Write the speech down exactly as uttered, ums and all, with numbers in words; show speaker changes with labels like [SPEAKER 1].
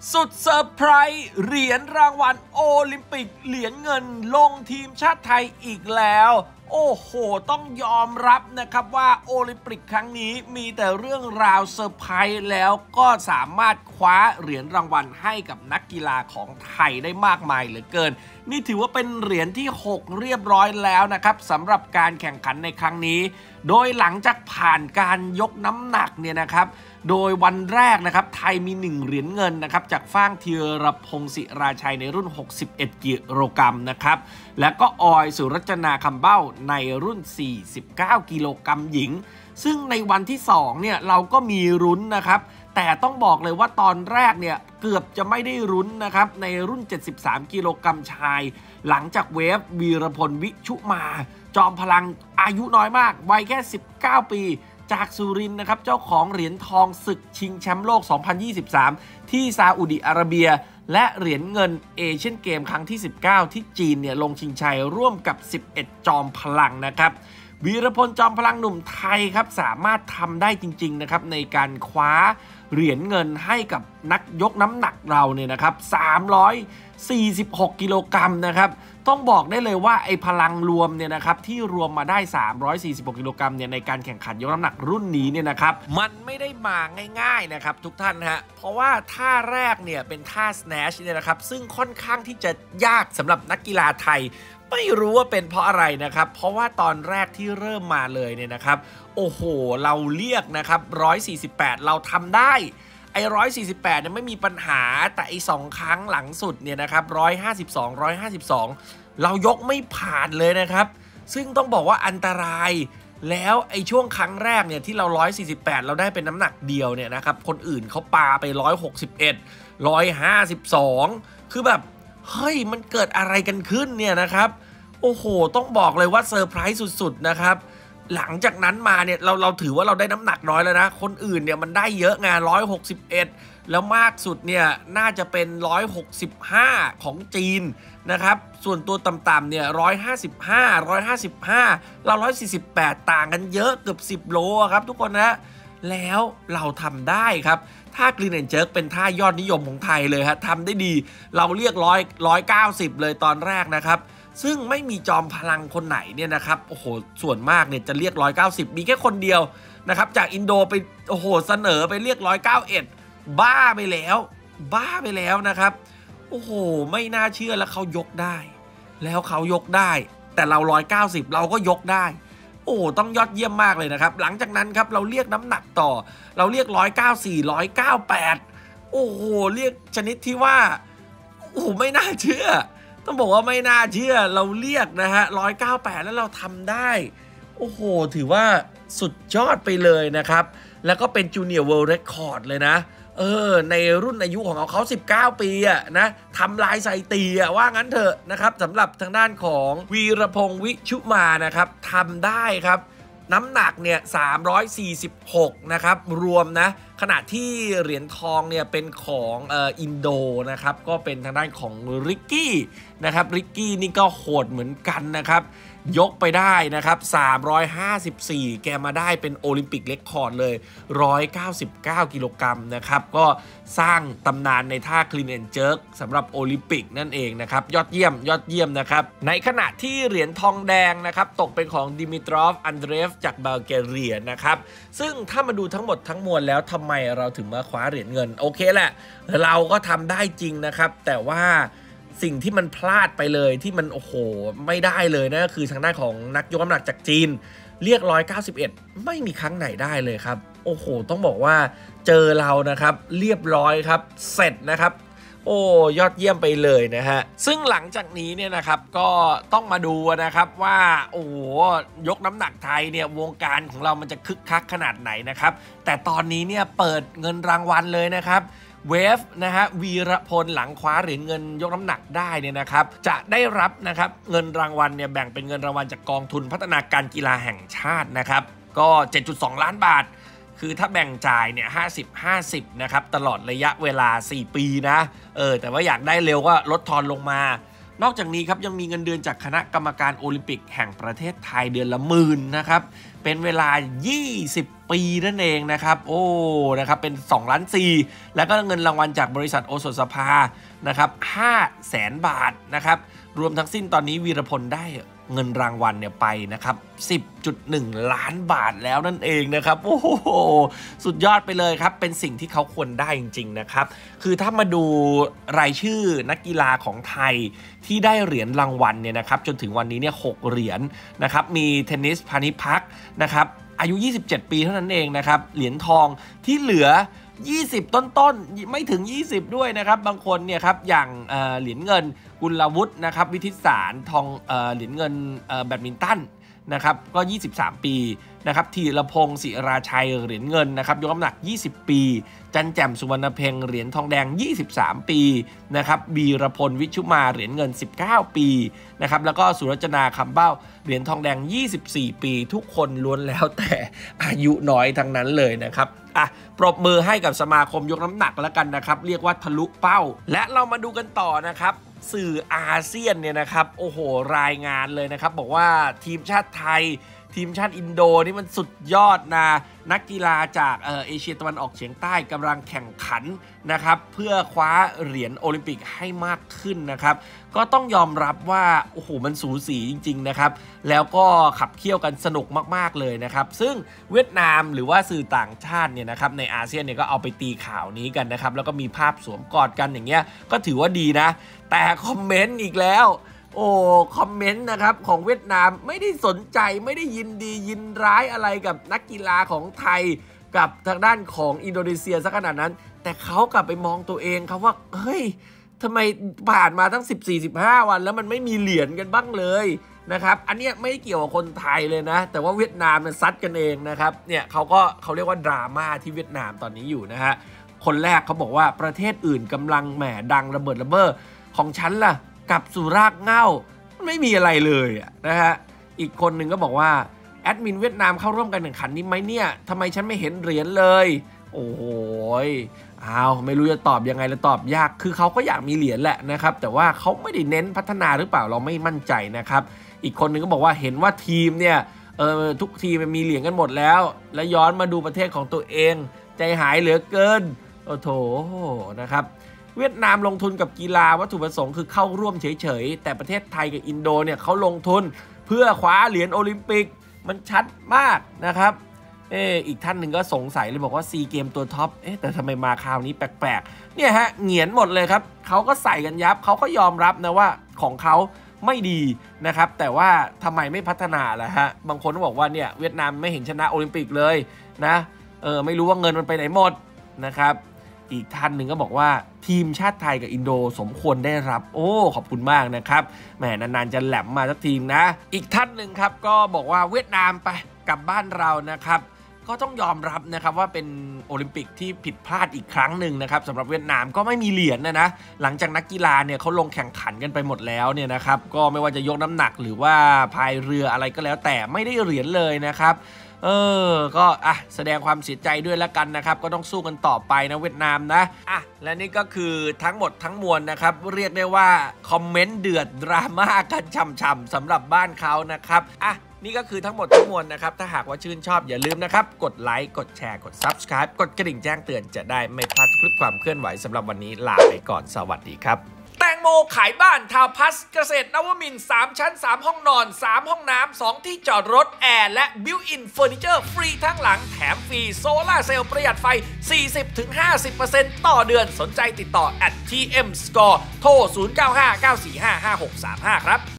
[SPEAKER 1] สุดเซอร์ไพรส์เหรียญรางวัลโอลิมปิกเหรียญเงินลงทีมชาติไทยอีกแล้วโอ้โหต้องยอมรับนะครับว่าโอลิมปิกครั้งนี้มีแต่เรื่องราวเซอร์ไพรส์แล้วก็สามารถคว้าเหรียญรางวัลให้กับนักกีฬาของไทยได้มากมายเหลือเกินนี่ถือว่าเป็นเหรียญที่หกเรียบร้อยแล้วนะครับสำหรับการแข่งขันในครั้งนี้โดยหลังจากผ่านการยกน้ำหนักเนี่ยนะครับโดยวันแรกนะครับไทยมีหนึ่งเหรียญเงินนะครับจากฟ่างธีรพงศ์ศิราชัยในรุ่นหกสิบเอ็ดกิโลกรัมนะครับและก็ออยสุรจนาคำเบ้าในรุ่นสี่สิบเก้ากิโลกรัมหญิงซึ่งในวันที่สองเนี่ยเราก็มีรุ้นนะครับแต่ต้องบอกเลยว่าตอนแรกเนี่ยเกือบจะไม่ได้รุ้นนะครับในรุ่นเจ็ดสิบสามกิโลกรัมชายหลังจากเวฟวีรพลวิชุมาจอมพลังอายุน้อยมากวัยแค่สิบเก้าปีจากสุรินทร์นะครับเจ้าของเหรียญทองศึกชิงแชมป์โลกสองพันยี่สิบสามที่ซาอุดิอาระเบียและเหรียญเงินเอเชียนเกมครั้งที่สิบเก้าที่จีนเนี่ยลงชิงชัยร่วมกับสิบเอ็ดจอมพลังนะครับวีรพลจอมพลังหนุ่มไทยครับสามารถทำได้จริงๆนะครับในการคว้าเหรียญเงินให้กับนักยกน้ำหนักเราเนี่ยนะครับสามร้อยสี่สิบหกกิโลกรัมนะครับต้องบอกได้เลยว่าไอ้พลังรวมเนี่ยนะครับที่รวมมาได้สามร้อยสี่สิบหกกิโลกรัมเนี่ยในการแข่งขันยกน้ำหนักรุ่นนี้เนี่ยนะครับมันไม่ได้มาง่ายๆนะครับทุกท่านฮะเพราะว่าท่าแรกเนี่ยเป็นท่า snatch เนี่ยนะครับซึ่งค่อนข้างที่จะยากสำหรับนักกีฬาไทยไม่รู้ว่าเป็นเพราะอะไรนะครับเพราะว่าตอนแรกที่เริ่มมาเลยเนี่ยนะครับโอ้โหเราเรียกนะครับหนึ่งร้อยสี่สิบแปดเราทำได้ไอ้หนึ่งร้อยสี่สิบแปดเนี่ยไม่มีปัญหาแต่ไอ้สองครั้งหลังสุดเนี่ยนะครับหนึ่งร้อยห้าสิบสอง หนึ่งร้อยห้าสิบสองเรายกไม่ผ่านเลยนะครับซึ่งต้องบอกว่าอันตรายแล้วไอ้ช่วงครั้งแรกเนี่ยที่เราหนึ่งร้อยสี่สิบแปดเราได้เป็นน้ำหนักเดียวเนี่ยนะครับคนอื่นเขาปาไปหนึ่งร้อยหกสิบเอ็ด หนึ่งร้อยห้าสิบสองคือแบบเฮ้ยมันเกิดอะไรกันขึ้นเนี่ยนะครับโอ้โหต้องบอกเลยว่าเซอร์ไพรส์สุดๆนะครับหลังจากนั้นมาเนี่ยเราเราถือว่าเราได้น้ำหนักน้อยแล้วนะคนอื่นเนี่ยมันได้เยอะไงหนึ่งร้อยหกสิบเอ็ดแล้วมากสุดเนี่ยน่าจะเป็นหนึ่งร้อยหกสิบห้าของจีนนะครับส่วนตัวต่ำๆเนี่ยหนึ่งร้อยห้าสิบห้า หนึ่งร้อยห้าสิบห้าเราหนึ่งร้อยสี่สิบแปดต่างกันเยอะเกือบสิบโลครับทุกคนนะแล้วเราทำได้ครับท่า Clean and Jerk เป็นท่ายอดนิยมของไทยเลยฮะทำได้ดีเราเรียกร้อยร้อยเก้าสิบเลยตอนแรกนะครับซึ่งไม่มีจอมพลังคนไหนเนี่ยนะครับโอ้โหส่วนมากเนี่ยจะเรียกหนึ่งร้อยเก้าสิบมีแค่คนเดียวนะครับจากอินโดไปโอ้โหเสนอไปเรียกหนึ่งร้อยเก้าสิบเอ็ดบ้าไปแล้วบ้าไปแล้วนะครับโอ้โหไม่น่าเชื่อแล้วเขายกได้แล้วเขายกได้แต่เราหนึ่งร้อยเก้าสิบเราก็ยกได้โอ้ต้องยอดเยี่ยมมากเลยนะครับหลังจากนั้นครับเราเรียกน้ำหนักต่อเราเรียกหนึ่งร้อยเก้าสิบสี่ หนึ่งร้อยเก้าสิบแปดโอ้โหเรียกชนิดที่ว่าโอ้โหไม่น่าเชื่อต้องบอกว่าไม่น่าเชื่อเราเรียกนะฮะหนึ่งร้อยเก้าสิบแปดแล้วเราทำได้โอ้โหถือว่าสุดยอดไปเลยนะครับแล้วก็เป็นจูเนียร์เวิลด์เรคคอร์ดเลยนะเออในรุ่นอายุของเขาเขาสิบเก้าปีอะนะทำลายสถิติอะว่างั้นเถอะนะครับสำหรับทางด้านของวีรพงศ์วิชุมานะครับทำได้ครับน้ำหนักเนี่ยสามร้อยสี่สิบหกนะครับรวมนะขณะที่เหรียญทองเนี่ยเป็นของเอ่ออินโดนะครับก็เป็นทางด้านของริกกี้นะครับริกกี้นี่ก็โหดเหมือนกันนะครับยกไปได้นะครับสามร้อยห้าสิบสี่แกมาได้เป็นโอลิมปิกเรคคอร์ดเลยหนึ่งร้อยเก้าสิบเก้ากิโลกรัมนะครับก็สร้างตำนานในท่า Clean and Jerk สำหรับโอลิมปิกนั่นเองนะครับยอดเยี่ยมยอดเยี่ยมนะครับในขณะที่เหรียญทองแดงนะครับตกเป็นของดิมิตรอฟอันเดรฟจากบัลแกเรียนะครับซึ่งถ้ามาดูทั้งหมดทั้งมวลแล้วทำไมเราถึงมาคว้าเหรียญเงินโอเคแหละเราก็ทำได้จริงนะครับแต่ว่าสิ่งที่มันพลาดไปเลยที่มันโอ้โหไม่ได้เลยนะคือทางด้านของนักยกน้ำหนักจากจีนเรียกหนึ่งร้อยเก้าสิบเอ็ดไม่มีครั้งไหนได้เลยครับโอ้โหต้องบอกว่าเจอเรานะครับเรียบร้อยครับเสร็จนะครับโอ้ยอดเยี่ยมไปเลยนะฮะซึ่งหลังจากนี้เนี่ยนะครับก็ต้องมาดูนะครับว่าโอ้โหยกน้ำหนักไทยเนี่ยวงการของเรามันจะคึกคักขนาดไหนนะครับแต่ตอนนี้เนี่ยเปิดเงินรางวัลเลยนะครับเวฟนะฮะวีรพลหลังคว้าเหรียญเงินยกน้ำหนักได้เนี่ยนะครับจะได้รับนะครับเงินรางวัลเนี่ยแบ่งเป็นเงินรางวัลจากกองทุนพัฒนาการกีฬาแห่งชาตินะครับก็ เจ็ดจุดสอง ล้านบาทคือถ้าแบ่งจ่ายเนี่ยห้าสิบ ห้าสิบนะครับตลอดระยะเวลาสี่ปีนะเออแต่ว่าอยากได้เร็วก็ลดทอนลงมานอกจากนี้ครับยังมีเงินเดือนจากคณะกรรมการโอลิมปิกแห่งประเทศไทยเดือนละหมื่นนะครับเป็นเวลายี่สิบปีนั่นเองนะครับโอ้นะครับเป็นสองล้านสี่แล้วก็เงินรางวัลจากบริษัทโอสถสภานะครับห้าแสนบาทนะครับรวมทั้งสิ้นตอนนี้วีรพลได้เงินรางวัลเนี่ยไปนะครับ สิบจุดหนึ่ง ล้านบาทแล้วนั่นเองนะครับโอ้โหสุดยอดไปเลยครับเป็นสิ่งที่เขาควรได้จริงๆนะครับคือถ้ามาดูรายชื่อนักกีฬาของไทยที่ได้เหรียญรางวัลเนี่ยนะครับจนถึงวันนี้เนี่ยหกเหรียญนะครับมีเทนนิสพานิพักนะครับอายุยี่สิบเจ็ดปีเท่านั้นเองนะครับเหรียญทองที่เหลือยี่สิบต้นๆไม่ถึงยี่สิบด้วยนะครับบางคนเนี่ยครับอย่างเอ่อเหรียญเงินกุลวุฒินะครับวิทิศารทองเอ่อเหรียญเงินเอ่อแบดมินตันนะครับก็ยี่สิบสามปีนะครับธีรพงศ์ศิราชัยเหรียญเงินนะครับยกน้ำหนักยี่สิบปีจันแจ่มสุวรรณเพ็งเหรียญทองแดงยี่สิบสามปีนะครับบีรพลวิชุมาเหรียญเงินสิบเก้าปีนะครับแล้วก็สุรจนาคำเบ้าเหรียญทองแดงยี่สิบสี่ปีทุกคนล้วนแล้วแต่อายุน้อยทั้งนั้นเลยนะครับอ่ะปรบมือให้กับสมาคมยกน้ำหนักแล้วกันนะครับเรียกว่าทะลุเป้าและเรามาดูกันต่อนะครับสื่ออาเซียนเนี่ยนะครับโอ้โหรายงานเลยนะครับบอกว่าทีมชาติไทยทีมชาติอินโดนี่มันสุดยอดนะนักกีฬาจากเอเอเชียตะวันออกเฉียงใต้กำลังแข่งขันนะครับเพื่อคว้าเหรียญโอลิมปิกให้มากขึ้นนะครับก็ต้องยอมรับว่าโอ้โหมันสูสีจริงๆนะครับแล้วก็ขับเคี่ยวกันสนุกมากๆเลยนะครับซึ่งเวียดนามหรือว่าสื่อต่างชาติเนี่ยนะครับในอาเซียนเนี่ยก็เอาไปตีข่าวนี้กันนะครับแล้วก็มีภาพสวมกอดกันอย่างเงี้ยก็ถือว่าดีนะแต่คอมเมนต์อีกแล้วโอ้คอมเมนต์นะครับของเวียดนามไม่ได้สนใจไม่ได้ยินดียินร้ายอะไรกับนักกีฬาของไทยกับทางด้านของอินโดนีเซียสักขนาดนั้นแต่เขากลับไปมองตัวเองครับว่าเฮ้ยทำไมผ่านมาทั้ง สิบสี่ สิบห้า วันแล้วมันไม่มีเหรียญกันบ้างเลยนะครับอันเนี้ยไม่เกี่ยวกับคนไทยเลยนะแต่ว่าเวียดนามมันซัดกันเองนะครับเนี่ยเขาก็เขาเรียกว่าดราม่าที่เวียดนามตอนนี้อยู่นะฮะคนแรกเขาบอกว่าประเทศอื่นกำลังแหมดังระเบิดระเบ้อของฉันล่ะกับสุรากเหง้าไม่มีอะไรเลยนะฮะอีกคนหนึ่งก็บอกว่าแอดมินเวียดนามเข้าร่วมการแข่งขันนี้ไหมเนี่ยทำไมฉันไม่เห็นเหรียญเลยโอ้โหอ้าวไม่รู้จะตอบยังไงแล้วตอบยากคือเขาก็อยากมีเหรียญแหละนะครับแต่ว่าเขาไม่ได้เน้นพัฒนาหรือเปล่าเราไม่มั่นใจนะครับอีกคนหนึ่งก็บอกว่าเห็นว่าทีมเนี่ยเออทุกทีมมีเหรียญกันหมดแล้วและย้อนมาดูประเทศของตัวเองใจหายเหลือเกินโอ้โถนะครับเวียดนามลงทุนกับกีฬาวัตถุประสงค์คือเข้าร่วมเฉยๆแต่ประเทศไทยกับอินโดเนี่ยเขาลงทุนเพื่อคว้าเหรียญโอลิมปิกมันชัดมากนะครับเอออีกท่านหนึ่งก็สงสัยเลยบอกว่าซีเกมตัวท็อปเอ๊ะแต่ทำไมมาคราวนี้แปลกๆเนี่ยฮะเหงียนหมดเลยครับเขาก็ใส่กันยับเขาก็ยอมรับนะว่าของเขาไม่ดีนะครับแต่ว่าทำไมไม่พัฒนาล่ะฮะบางคนก็บอกว่าเนี่ยเวียดนามไม่เห็นชนะโอลิมปิกเลยนะเออไม่รู้ว่าเงินมันไปไหนหมดนะครับอีกท่านหนึ่งก็บอกว่าทีมชาติไทยกับอินโดสมควรได้รับโอ้ขอบคุณมากนะครับแหมนานๆจะแหลมมาสักทีนะอีกท่านหนึ่งครับก็บอกว่าเวียดนามไปกลับบ้านเรานะครับก็ต้องยอมรับนะครับว่าเป็นโอลิมปิกที่ผิดพลาดอีกครั้งหนึ่งนะครับสำหรับเวียดนามก็ไม่มีเหรียญ นะนะหลังจากนักกีฬาเนี่ยเขาลงแข่งขันกันไปหมดแล้วเนี่ยนะครับก็ไม่ว่าจะยกน้ำหนักหรือว่าพายเรืออะไรก็แล้วแต่ไม่ได้เหรียญเลยนะครับเออก็อ่ะแสดงความเสียใจด้วยแล้วกันนะครับก็ต้องสู้กันต่อไปนะเวียดนามนะอ่ะและนี่ก็คือทั้งหมดทั้งมวลนะครับเรียกได้ว่าคอมเมนต์เดือดดราม่ากันช่ำๆสำหรับบ้านเขานะครับอ่ะนี่ก็คือทั้งหมดทั้งมวลนะครับถ้าหากว่าชื่นชอบอย่าลืมนะครับกดไลค์กดแชร์กด ซับสไครบ์ กดกระดิ่งแจ้งเตือนจะได้ไม่พลาดทุกคลิปความเคลื่อนไหวสำหรับวันนี้ลาไปก่อนสวัสดีครับแตงโมขายบ้านทาวน์พัสเกษตรนวมินทร์สามชั้นสามห้องนอนสามห้องน้ำสองที่จอดรถแอร์และบิวอินเฟอร์นิเจอร์ฟรีทั้งหลังแถมฟรีโซล่าเซลล์ประหยัดไฟ สี่สิบถึงห้าสิบเปอร์เซ็นต์ ต่อเดือนสนใจติดต่อ แอท ที เอ็ม สกอร์ โทร ศูนย์ เก้า ห้า เก้า สี่ ห้า ห้า หก สาม ห้า ครับ